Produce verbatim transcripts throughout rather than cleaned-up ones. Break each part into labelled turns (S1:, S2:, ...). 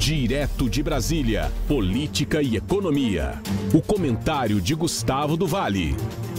S1: Direto de Brasília, política e economia. O comentário de Gustavo do Vale.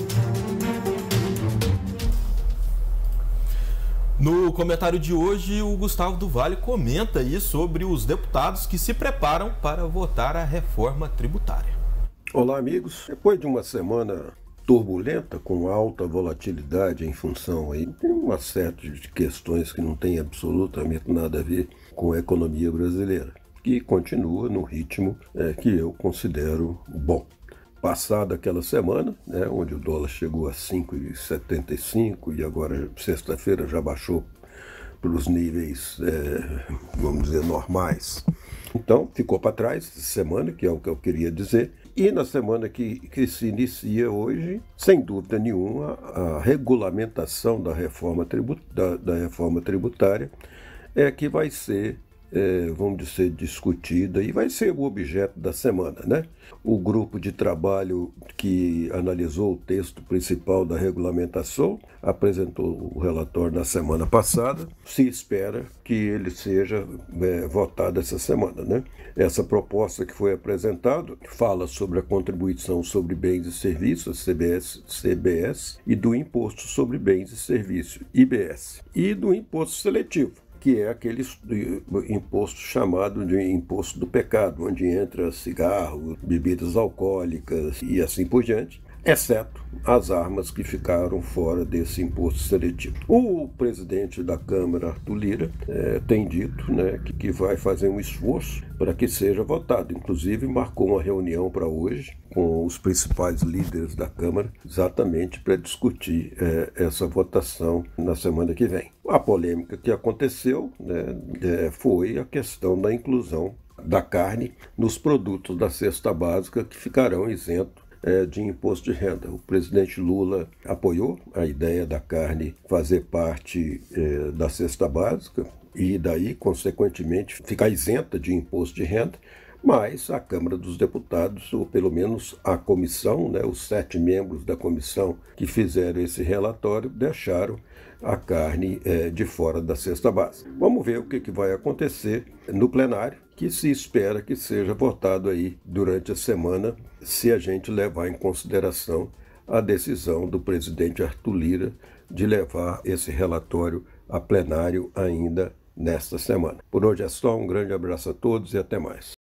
S2: No comentário de hoje, o Gustavo do Vale comenta aí sobre os deputados que se preparam para votar a reforma tributária.
S3: Olá, amigos. Depois de uma semana turbulenta, com alta volatilidade em função aí de uma série de questões que não tem absolutamente nada a ver com a economia brasileira, que continua no ritmo é, que eu considero bom. Passada aquela semana, né, onde o dólar chegou a cinco reais e setenta e cinco e agora sexta-feira já baixou para os níveis, é, vamos dizer, normais. Então, ficou para trás essa semana, que é o que eu queria dizer. E na semana que, que se inicia hoje, sem dúvida nenhuma, a regulamentação da reforma, tribu, da, da reforma tributária é que vai ser, é, vamos dizer, discutida e vai ser o objeto da semana, né? O grupo de trabalho que analisou o texto principal da regulamentação apresentou o relatório na semana passada. Se espera que ele seja é, votado essa semana, né? Essa proposta que foi apresentada fala sobre a contribuição sobre bens e serviços, C B S, C B S, e do imposto sobre bens e serviços, I B S, e do imposto seletivo, que é aquele imposto chamado de imposto do pecado, onde entra cigarro, bebidas alcoólicas e assim por diante, exceto as armas que ficaram fora desse imposto seletivo. O presidente da Câmara, Arthur Lira, é, tem dito, né, que, que vai fazer um esforço para que seja votado. Inclusive, marcou uma reunião para hoje com os principais líderes da Câmara, exatamente para discutir é, essa votação na semana que vem. A polêmica que aconteceu, né, é, foi a questão da inclusão da carne nos produtos da cesta básica que ficarão isentos de imposto de renda. O presidente Lula apoiou a ideia da carne fazer parte eh, da cesta básica e daí, consequentemente, ficar isenta de imposto de renda, mas a Câmara dos Deputados, ou pelo menos a comissão, né, os sete membros da comissão que fizeram esse relatório, deixaram a carne eh, de fora da cesta básica. Vamos ver o que, que vai acontecer no plenário, que se espera que seja votado aí durante a semana, se a gente levar em consideração a decisão do presidente Arthur Lira de levar esse relatório a plenário ainda nesta semana. Por hoje é só, um grande abraço a todos e até mais.